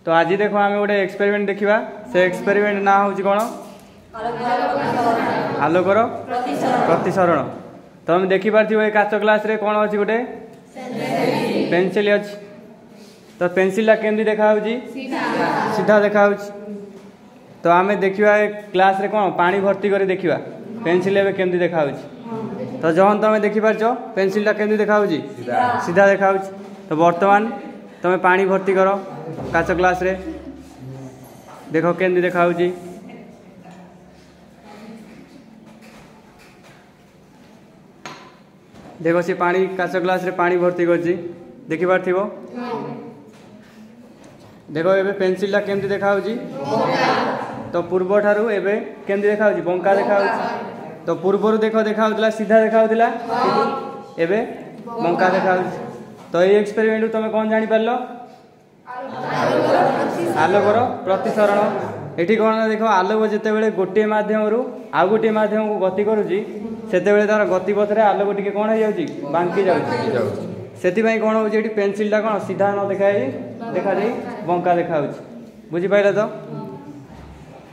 तो आज देखो आम गोटे एक्सपेरिमेंट देखा से एक्सपेरिमेंट ना हूँ कौन आलोकर प्रतिसरण। तो हम देखिपार ये काच ग्लास रे कौन अच्छी गोटे पेनसिल अच्छी। तो पेनसिल केमती देखा सीधा देखा। तो आम देखा ग्लास रे कौन पानी भर्ती कर देखा पेनसिल एवं केमती देखा। तो जहन तुम देखिपार पेनसिल केमती देखा सीधा देखा। तो वर्तमान तुम पानी भर्ती कर काच ग्लास रे देख केमती देखा। देखो सी पानी काच ग्लास रे पानी भर्ती कर देखिपार थी। देखो एबे पेनसिल केमती देखा। तो पूर्व ठारू एबे केमती देखा बंका देखा। तो पूर्वर देख देखा सीधा देखा एबे बंका देखा। तो ये एक्सपेरिमेंट तुम कौन जानी पार आलोकर प्रतिसरण। ये कौन देख आलोक जिते गोटे मध्यम रु आउ गोटे मध्यम को गति करुँची से तार गतिपथ में आलोक टी कौन हो बांकी जाती कौन हो पेनसिल कौन सीधा न देखा देखा बंका देखा। बुझीपारे तो।